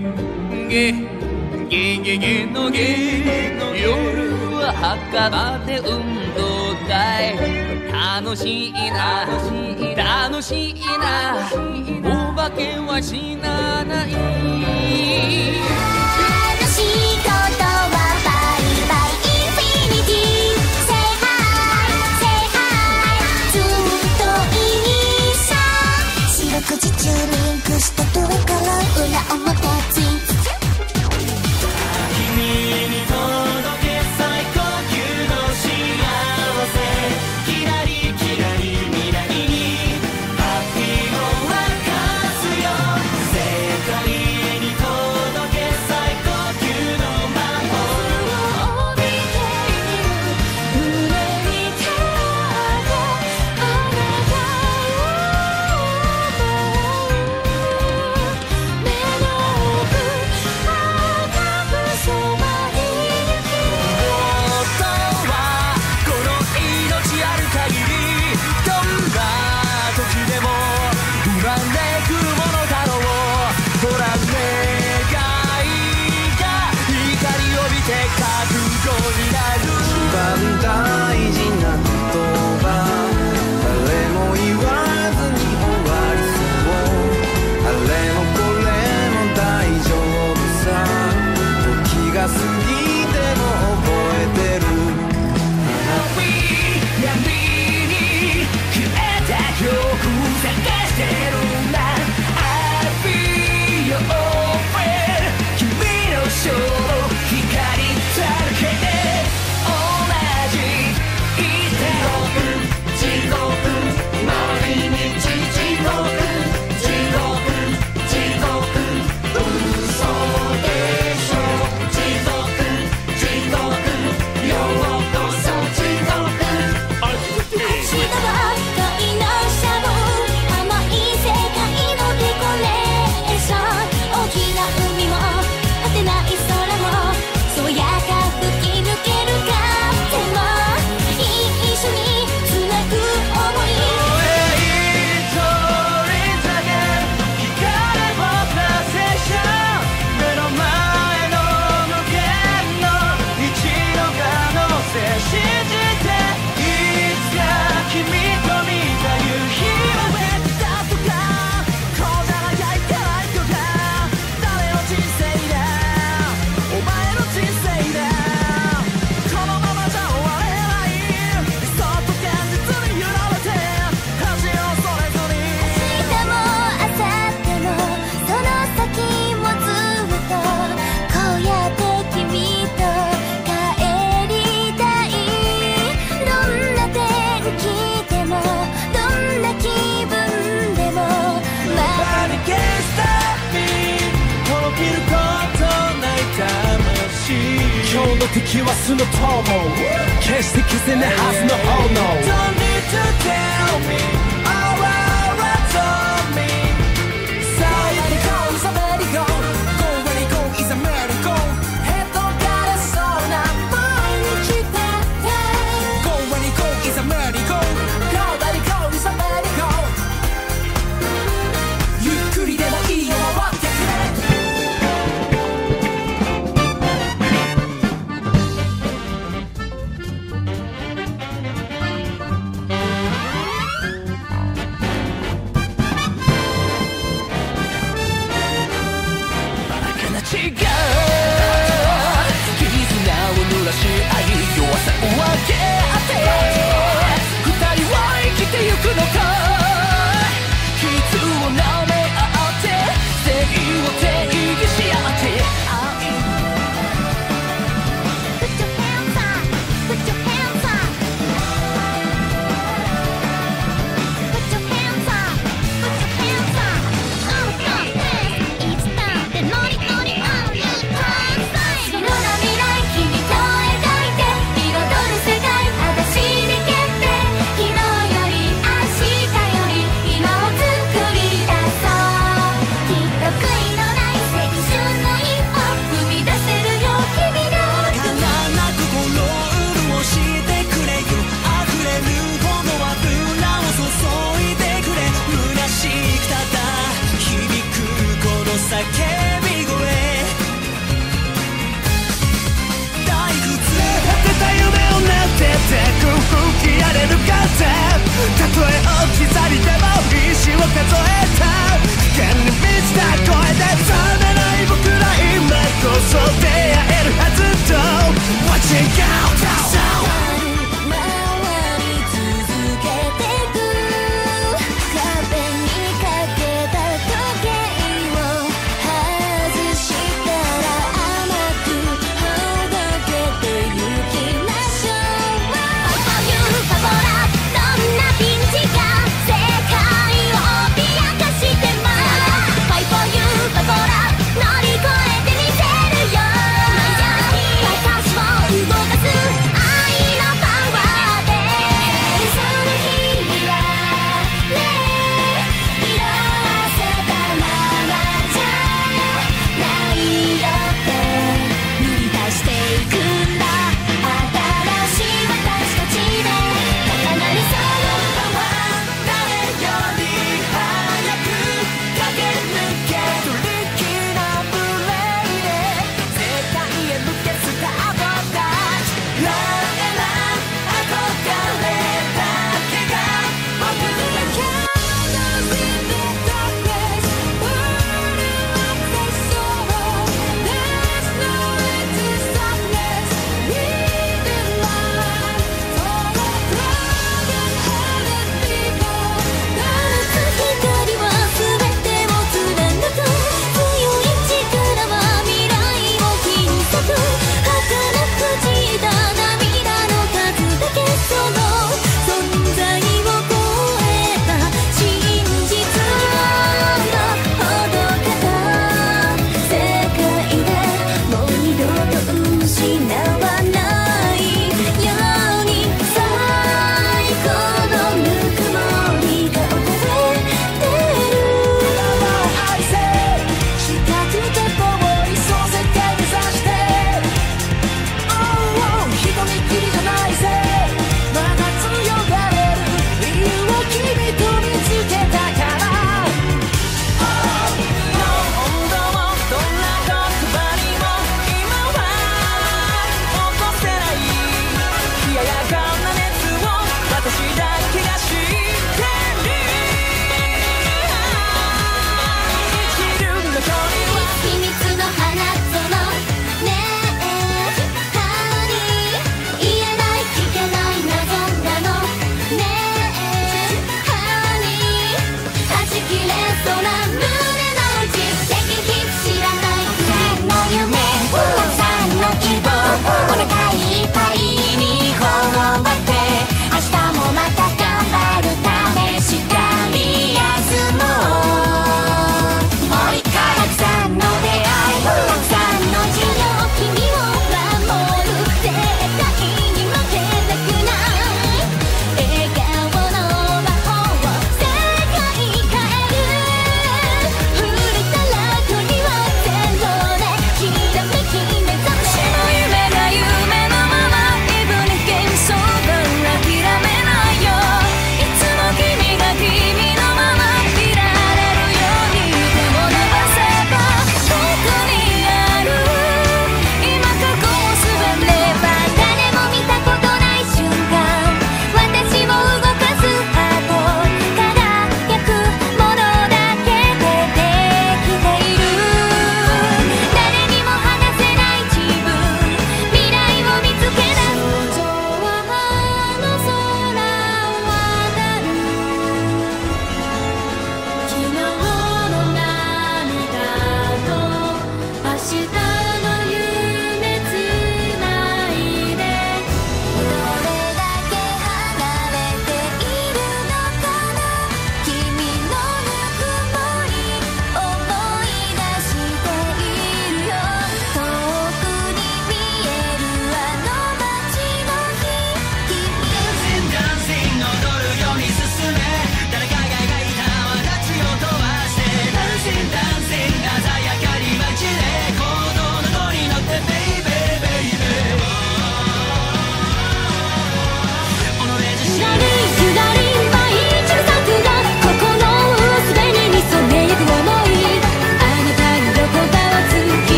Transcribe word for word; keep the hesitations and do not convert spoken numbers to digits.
ゲゲゲゲのゲ夜は墓場で運動会楽しいな楽しいなお化けは死なない楽しいことはバイバイインフィニティ Say hi Say hi ずっと一緒四六時中リンクした上から裏表ツイン君に届け最高級の幸せキラリキラリ未来にハッピーを沸かすよ世界に届け最高級の魔法を帯びている胸に手をあげあなたを奪う目の奥赤く染まりゆく本当はこの命ある限りどんな時でも生まれてくるものだろうほら願いが光を帯びて覚悟になる一番大事な言葉誰も言わずに終わりそうあれもこれも大丈夫さ時が過ぎても覚えてる闇に消えた曲探してるんだ I'll be your old friend 君のショー光だけで同じ言ってろ地獄毎日地獄地獄地獄嘘でしょ地獄地獄ようこそ地獄立ち上がった恋のシャドウ甘い世界のデコレーション大きな海も果てない空もそうやか吹き抜ける風も一緒につなぐ想い一人だけ光を出せしゃ目の前の無限の一の可能性信じていつか君と見た夕日を得たとかこうじゃなきゃいけないとか誰の人生だお前の人生だこのままじゃ終われないそっと現実に揺られて恥を恐れずに明日も明後日もその先もずっとこうやって君と帰りたいどんな天気でもどんな気分でもまあ Nobody can stop me とびることない魂今日の敵はその友決して消せないはずの炎 Don't need to tell me all around on me さあ Let it go is a let it go Go let it go is a let it go ヘッドがれそうな毎日だって Go let it go is a let it go Go let it go is a let it go ゆっくりでもいいよ回ってくれ違う絆を濡らし合い弱さを分け合って二人は生きてゆくのか傷を舐め合って正義を定義し合って Put your hands up Put your hands up Put your hands up Put your hands up Oh, oh, this It's time でノリノリ Oh, れる風たとえ置き去りでも石を数えた危険に満ちた声で覚めない僕ら